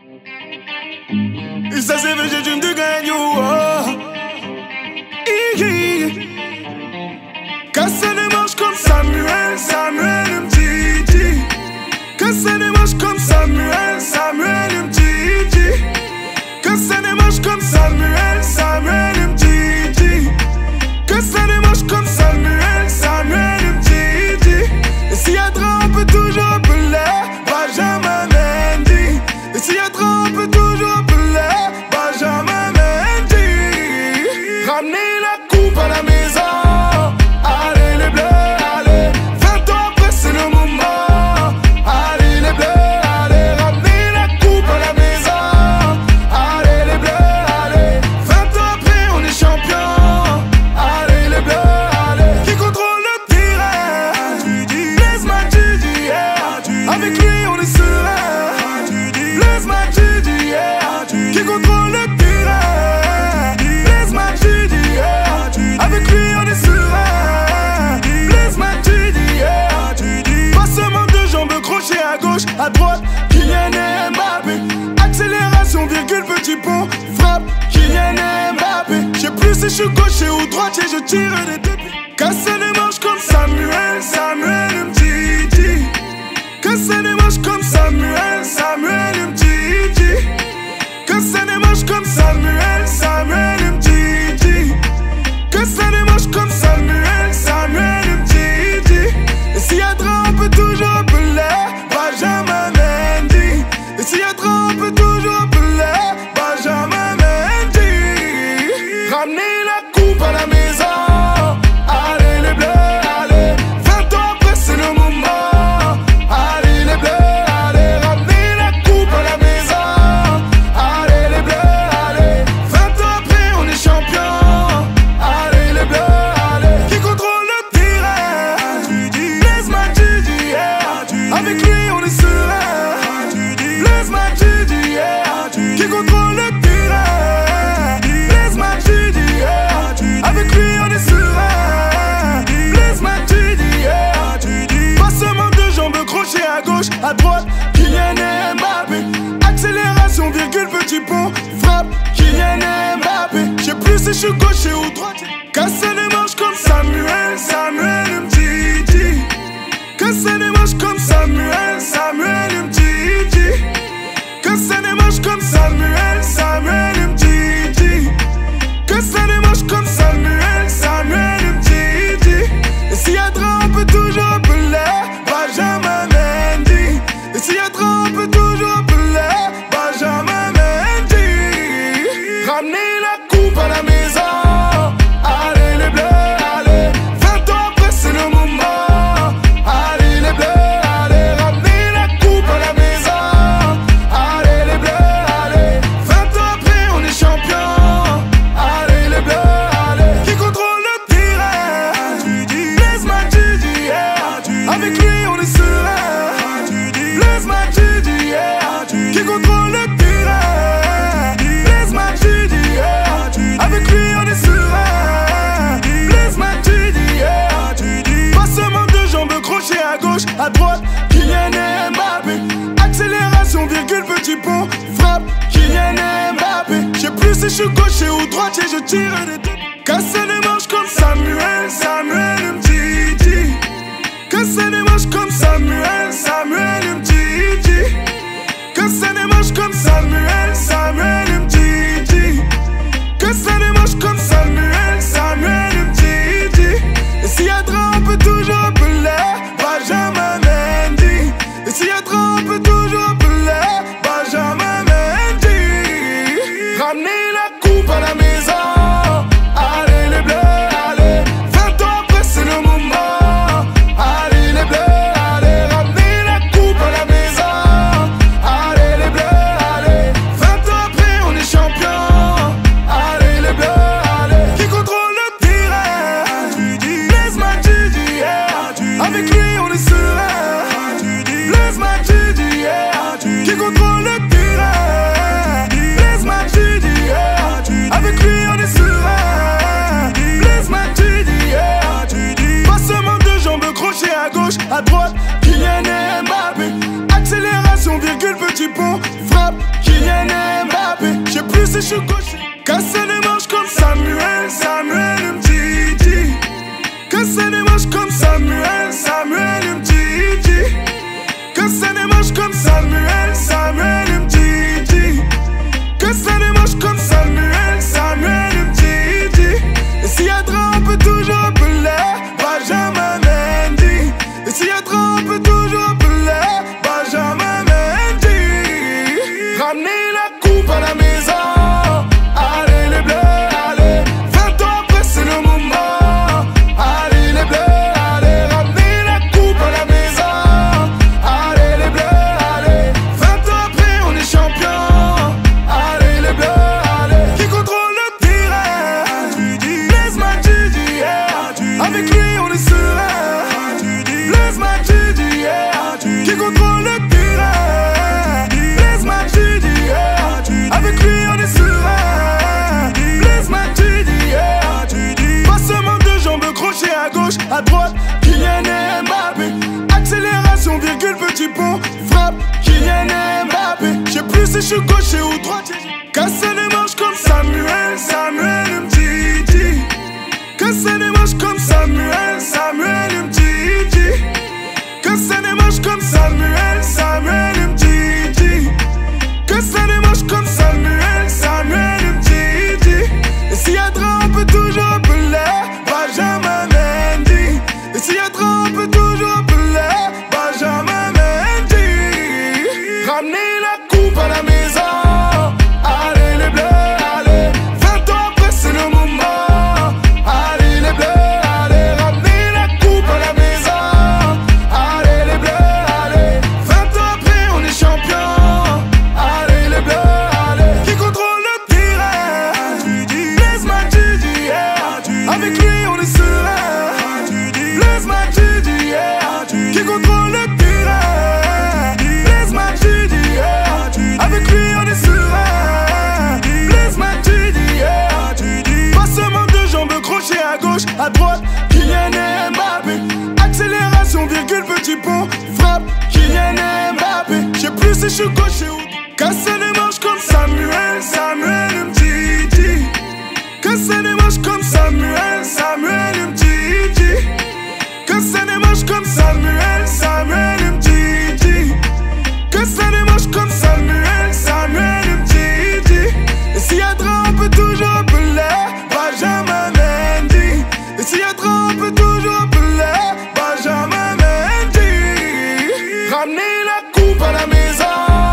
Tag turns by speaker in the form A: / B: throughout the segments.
A: Et ça c'est vrai, j'ai de gagner. Casser les manches comme Samuel, Samuel Mtiti. Casser les manches comme Samuel, Samuel Mtiti. Casser les manches comme Samuel, Samuel Mtiti. Casser les manches comme Samuel, Samuel Mtiti. Et s'il y a trop, on peut toujours appeler Benjamin Mendy. Et s'il y a trop, on peut toujours appeler Benjamin Mendy. Ramener la coupe à la maison. Allez les bleus, allez. 20 ans après c'est le moment. Allez les bleus, allez. Ramener la coupe à la maison. Allez les bleus, allez. 20 ans après on est champion. Allez les bleus, allez. Qui contrôle le terrain? Blaise Matuidi, yeah. Avec lui on est serein. Blaise Matuidi, yeah. Qui contrôle le terrain? Blaise Matuidi, yeah. Avec lui on est serein. Blaise Matuidi, yeah. Passement de jambes, crochet à gauche, à droite, Kylian Mbappé. Accélération, virgule, petit pont, frappe, Kylian Mbappé. Je sais plus si je suis gaucher ou droitier, je tire des deux pieds. Casser les manches comme Samuel, Samuel Mtiti. Casser les manches comme Samuel, Samuel Mtiti. Casser les manches comme Samuel, Samuel Mtiti. Casser les manches comme Samuel, Samuel Mtiti. Et s'il y a trop, on peut toujours appeler Benjamin Mendy. Et s'il y a trop, on peut toujours appeler Benjamin Mendy. Ramener la coupe à la maison. Allez les bleus, allez. 20 ans après c'est le moment. Allez les bleus, allez. Ramener la coupe à la maison. Allez les bleus, allez. 20 ans après on est champion. Allez les bleus, allez. Qui contrôle le terrain? Blaise Matuidi, yeah. Avec lui on est serein. Blaise Matuidi, yeah. Qui contrôle le terrain? Blaise Matuidi, yeah. Avec lui on est serein. Blaise Matuidi, yeah. Passement de jambes, crochet à gauche, à droite, Kylian Mbappé. Accélération, virgule, petit pont, frappe, Kylian Mbappé. Je sais plus si je suis gaucher ou droitier. Casser les manches comme Samuel, Samuel Mtiti. Casser les manches comme Samuel, Samuel Mtiti. Casser les manches comme Samuel, Samuel Mtiti. Casser les manches comme Samuel, Samuel Mtiti. Et s'il y a trop, on peut toujours appeler Benjamin Mendy. Et s'il y a trop, on peut toujours appeler Benjamin Mendy. Ramener la coupe à la maison. Allez les bleus, allez. 20 ans après c'est le moment. Allez les bleus, allez. Ramener la coupe à la maison. Allez les bleus, allez. 20 ans après on est champion. Allez les bleus, allez. Qui contrôle le terrain? Blaise Matuidi, yeah. Avec lui on est serein. Blaise Matuidi, yeah. Qui contrôle le terrain? Blaise Matuidi, yeah. Avec lui on est serein. Blaise Matuidi, yeah. Passement de jambes, crochet à gauche, à droite, Kylian Mbappé. Accélération, virgule, petit pont, frappe, Kylian Mbappé. Je sais plus si je suis gaucher ou droitier, je tire des deux. Casser les manches comme Samuel, Samuel Mtiti. Casser les manches comme Samuel, Samuel Mtiti. Casser les manches comme Samuel, Samuel Mtiti. Casser les manches comme Samuel, Samuel Mtiti. Et s'il y a trop, on peut toujours appeler Benjamin Mendy. Et s'il y a trop, on peut toujours appeler Benjamin Mendy. Ramener la coupe à la maison. Allez les bleus, allez. 20 ans après c'est le moment. Allez les bleus, allez. Ramener la coupe à la maison. Allez les bleus, allez. 20 ans après on je suis gaucher. Casser les manches comme Samuel, Samuel Mtiti. Casser les manches comme Samuel, Samuel Mtiti. Casser les manches comme Samuel, Samuel Mtiti. Casser les manches comme Samuel, Samuel Mtiti. Et s'il y a trop, on peut toujours appeler Benjamin Mendy. Et s'il y a trop, on peut toujours appeler Benjamin Mendy. Ramenez la coupe à la maison. Allez les bleus, allez. 20 ans après c'est le moment. Allez les bleus, allez. Ramenez la coupe à la maison. Allez les bleus, allez. 20 ans après on est champion. Allez les bleus, allez. Qui contrôle le terrain? Blaise Matuidi, yeah. Avec lui on est serein. Blaise Matuidi, yeah. Qui contrôle le terrain? Blaise Matuidi, yeah. Avec lui on est serein. Blaise Matuidi, yeah. Passement de jambes, crochet à gauche, à droite. Kylian Mbappé. Accélération, virgule, petit pont. Frappe, Kylian Mbappé. Je sais plus si je suis gaucher ou droitier. Casser les manches comme Samuel, Samuel Mtiti. Casser les manches comme Samuel, Samuel Mtiti. Casser les manches comme Samuel, Samuel Mtiti. Casser les manches comme Samuel, Samuel Mtiti. Et s'il y a trop, on peut toujours appeler Benjamin Mendy. Et s'il y a trop, on peut toujours appeler Benjamin Mendy. Ramenez la coupe à la maison. Allez les bleus, allez. 20 ans après c'est le moment. Allez les bleus, allez. Ramenez la coupe à la maison. Allez les bleus, allez. 20 ans après on est champion. Allez les bleus, allez. Qui contrôle le terrain? Blaise Matuidi, yeah. Avec lui on est serein. Blaise Matuidi, yeah. Qui contrôle le terrain? Blaise Matuidi, yeah. Avec lui on est serein. Blaise Matuidi, yeah. Passement de jambes, crochet à gauche, à droite. Kylian Mbappé. Accélération, virgule, petit pont. Frappe, Kylian Mbappé. Je sais plus si je suis gaucher ou. Casser les manches comme Samuel, Samuel Mtiti. Casser les manches comme Samuel, Samuel Mtiti. Casser les manches comme Samuel, Samuel Mtiti. Casser les manches comme Samuel, Samuel Mtiti. Et s'il y a trop, on peut toujours appeler Benjamin Mendy. Et s'il y a trop, on peut toujours appeler Benjamin Mendy. Ramenez la coupe à la maison.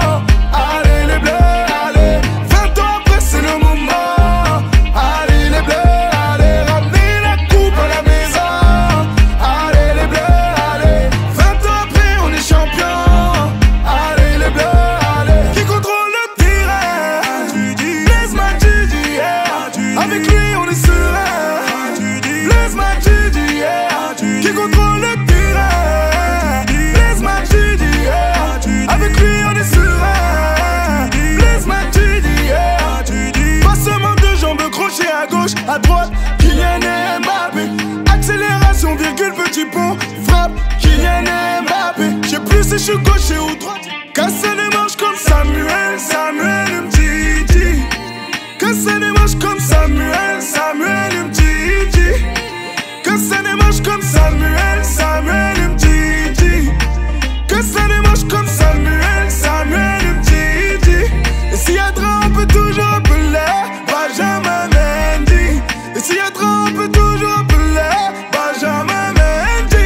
A: Allez les bleus, allez. 20 ans après c'est le moment. Allez les bleus, allez. Ramenez la coupe à la maison. Allez les bleus, allez. 20 ans après on est champion. Allez les bleus, allez. Qui contrôle le terrain? Blaise Matuidi, yeah. Avec lui on est serein. Blaise Matuidi, yeah. Qui contrôle le terrain? Blaise Matuidi, yeah. Avec lui on est serein. Blaise Matuidi, yeah. Passement de jambes, crochet à gauche, à droite. Kylian Mbappé. Accélération, virgule, petit pont. Frappe, Kylian Mbappé. Je sais plus si je suis gaucher ou droitier. Casser les manches comme Samuel, Samuel Mtiti. Casser les manches comme Samuel, Samuel Mtiti. Casser les manches comme Samuel, Samuel Mtiti. Casser les manches comme Samuel, Samuel Mtiti. Et s'il y a trop, on peut toujours appeler Benjamin Mendy. Et s'il y a trop, on peut toujours appeler Benjamin Mendy.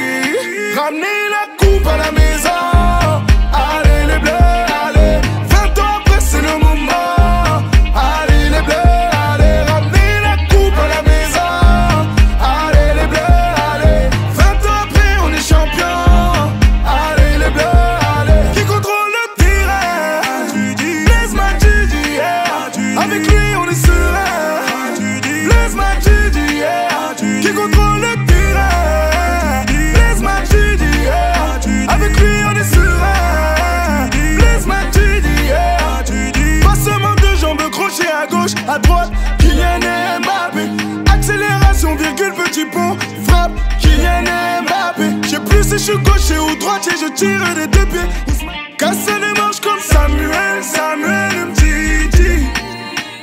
A: Ramenez la coupe à la maison. Allez les bleus, allez. 20 ans après c'est le moment. Allez les bleus, allez. Ramenez la coupe à la maison. Allez les bleus, allez. 20 ans après on est champion. Allez les bleus, allez. Qui contrôle le terrain? Blaise Matuidi, yeah. Avec lui on est serein. Blaise Matuidi, yeah. Qui contrôle le terrain? Blaise Matuidi, yeah. Avec lui on est serein. Blaise Matuidi, yeah. Passement de jambes, crochet à gauche, à droite. Kylian Mbappé. Accélération, virgule, petit pont. Frappe, Kylian Mbappé. Je sais plus si je suis gaucher ou droitier. Je tire des deux pieds. Casser les manches comme Samuel, Samuel Mtiti.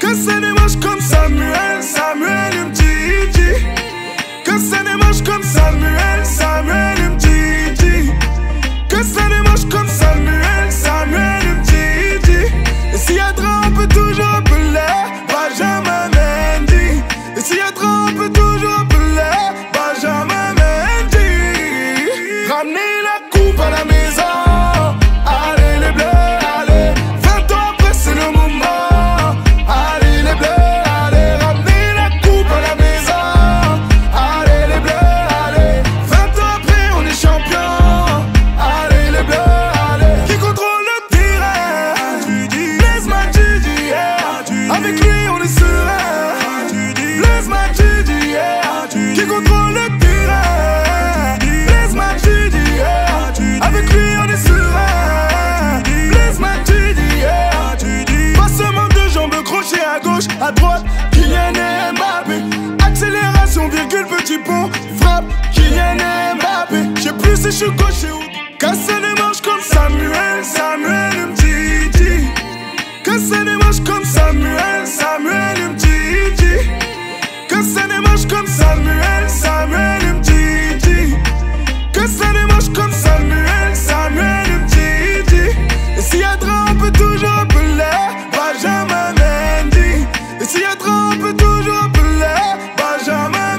A: pont, frappe, Kylian Mbappé. Je sais plus si je suis gaucher ou casser les manches comme Samuel, Samuel Mtiti. Casser les manches comme Samuel, Samuel Mtiti. Casser les manches comme Samuel, Samuel Mtiti. Casser les manches comme Samuel, Samuel Mtiti. Et s'il y a trop, on peut toujours appeler Benjamin Mendy. Et s'il y a trop, on peut toujours appeler Benjamin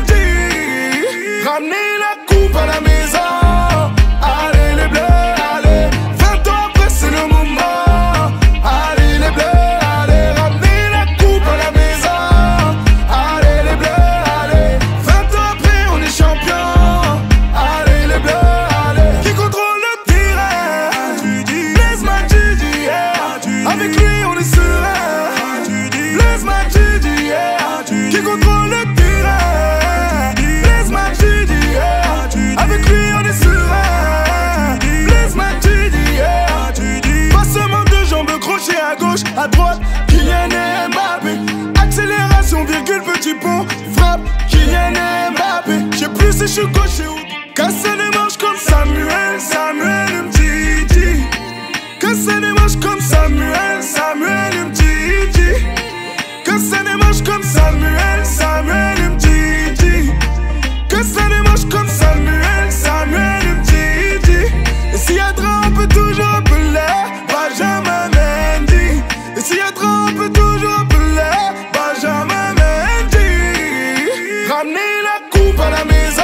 A: Mendy. Ramenez la coupe à la maison. Allez les bleus, allez. 20 ans après c'est le moment. Allez les bleus, allez. Ramenez la coupe à la maison. Allez les bleus, allez. 20 ans après on est champion. Allez les bleus, allez. Qui contrôle le terrain? Blaise Matuidi, yeah. Avec lui on est serein. Blaise Matuidi, yeah. Qui contrôle le terrain? Blaise Matuidi, yeah. Avec lui on est serein. Blaise Matuidi, yeah. Passement de jambes, crochet à gauche, à droite, Kylian Mbappé. Accélération, virgule, petit pont, frappe, Kylian Mbappé. Je sais plus si je suis gaucher ou casser les manches comme Samuel, Samuel Mtiti. Casser les manches comme Samuel, Samuel Mtiti. Casser les manches comme Samuel, Samuel Mtiti. Casser les manches comme Samuel, Samuel Mtiti. Et s'il y a trop, on peut toujours appeler Benjamin Mendy. Et s'il y a trop, on peut toujours appeler Benjamin Mendy. Ramenez la coupe à la maison.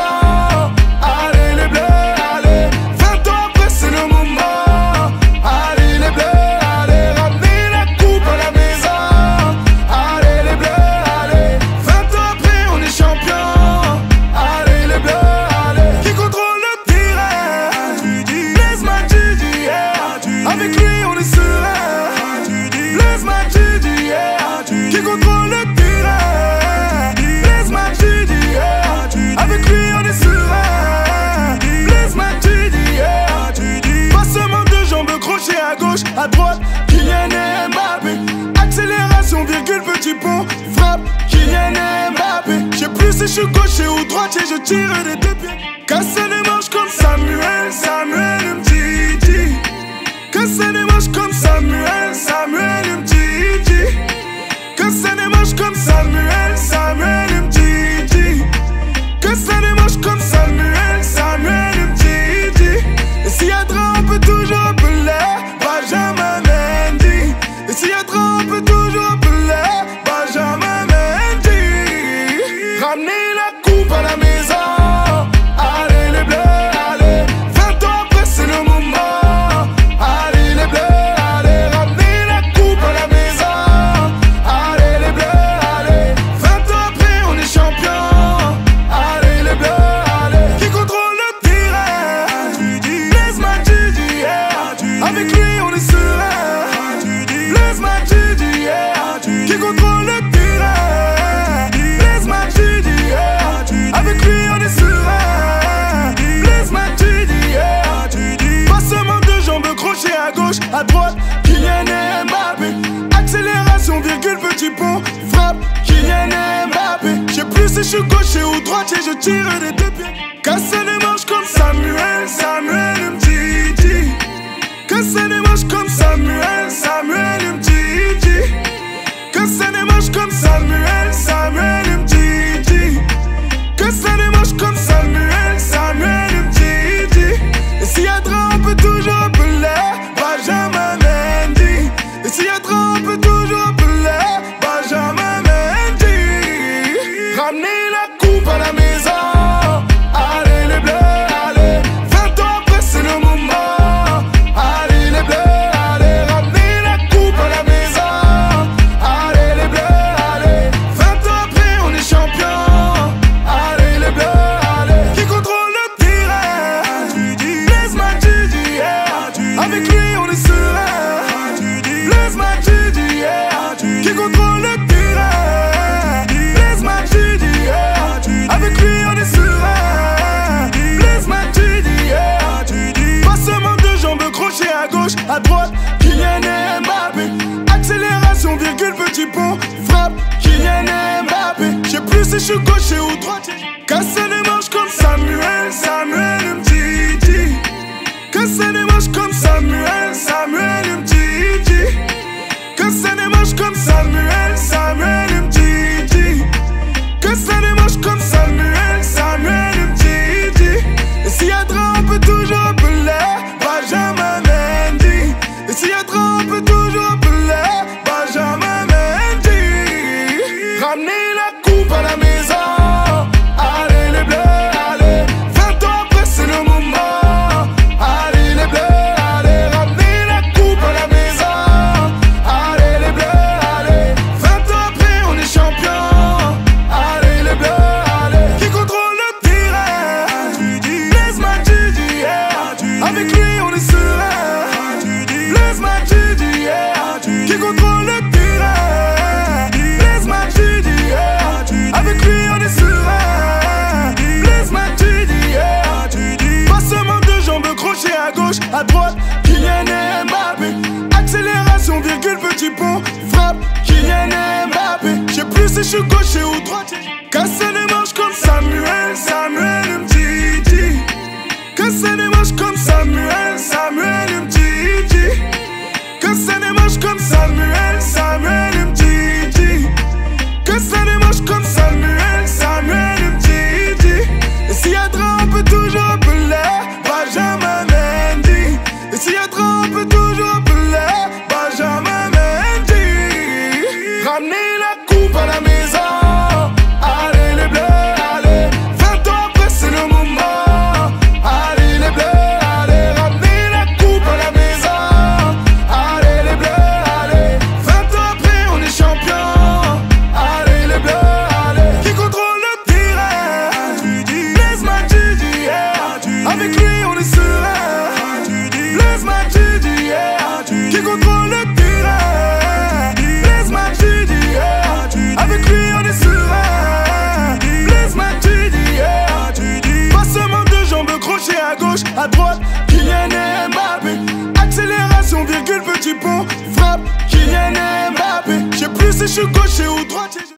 A: Allez les bleus, allez. 20 ans après c'est le moment. Allez les bleus, allez. Ramenez la coupe à la maison. Allez les bleus, allez. 20 ans après on est champion. Allez les bleus, allez. Qui contrôle le terrain? Blaise Matuidi, yeah. Avec lui on est serein. Blaise Matuidi, yeah. Qui contrôle le terrain? Blaise Matuidi, yeah. Avec lui on est serein. Blaise Matuidi, yeah. Passement de jambes, crochet à gauche, à droite, Kylian Mbappé. Accélération, virgule, petit pont, frappe, Kylian Mbappé. Je sais plus si je suis gaucher ou droitier, je tire des deux pieds. Casser les manches comme Samuel, Samuel Mtiti. Casser les manches comme Samuel, Samuel Mtiti. Casser les manches comme Samuel, Samuel Mtiti. Casser les manches comme Samuel, Samuel Mtiti. Et s'il y a trop, on peut toujours appeler Benjamin Mendy. Et s'il y a trop, on peut toujours appeler Benjamin Mendy. Ramenez la coupe à la maison. Allez les bleus, allez. 20 ans après c'est le moment. Allez les bleus, allez. Ramenez la coupe à la maison. Allez les bleus, allez. 20 ans après on est champion. Allez les bleus, allez. Qui contrôle le terrain? Blaise Matuidi, yeah. Avec lui on est serein. Blaise Matuidi, yeah. Qui contrôle le terrain? Blaise Matuidi, yeah. Avec lui on est serein. Blaise Matuidi, yeah. Passement de jambes, crochet à gauche, à droite, Kylian Mbappé. Accélération, virgule, petit pont, frappe, Kylian Mbappé. Je sais plus si je suis gaucher ou droitier, je tire des deux pieds. Casser les manches comme Samuel, Samuel Mtiti. Casser les manches comme Samuel, Samuel Mtiti. Casser les manches comme Samuel, Samuel Mtiti. Casser les manches comme Samuel, Samuel Mtiti. Et s'il y a trop, on peut toujours appeler Benjamin Mendy. Et s'il y a trop, on peut toujours appeler Benjamin Mendy. Ramenez la coupe à la maison. Allez les bleus, allez. 20 ans après c'est le moment. Allez les bleus, allez. Ramenez la coupe à la maison. Allez les bleus, allez. 20 ans après on est champion. Allez les bleus, allez. Qui contrôle le terrain? Blaise Matuidi, yeah. Avec lui on est serein. Blaise Matuidi, yeah. Qui contrôle le terrain? Blaise Matuidi, yeah. Avec lui on est serein. Blaise Matuidi, yeah. Passement de jambes, crochet à gauche, à droite, Kylian Mbappé. Accélération, virgule, petit pont, frappe, Kylian Mbappé. Je sais plus si je suis gaucher ou droitier. Casser virgule, petit pont, frappe, Kylian Mbappé. Je sais plus si je suis gaucher ou droitier. Casser les manches comme Samuel, Samuel Umtiti. Casser les manches comme Samuel, Samuel Umtiti. Casser les manches comme Samuel, Samuel Umtiti. Casser les manches comme Samuel, Samuel Umtiti. Et s'il y a trop, on peut toujours appeler Benjamin Mendy. Et s'il y a trop, on peut toujours appeler Benjamin Mendy. Ramener la coupe à la maison. Allez les bleus, allez. 20 ans après c'est le moment. Allez les bleus, allez. Ramener la coupe à la maison. Allez les bleus, allez. 20 ans après on est champion. Allez les bleus, allez. Qui contrôle le terrain? Blaise Matuidi, yeah. Avec lui on est serein. Blaise Matuidi, yeah. Qui contrôle le terrain? Blaise Matuidi, yeah. Avec lui on est serein. Blaise Matuidi, yeah. Passement de jambes, crochet à gauche, à droite, Kylian Mbappé. Accélération, virgule, petit pont, frappe, Kylian Mbappé. Je sais plus si je suis gaucher ou droitier.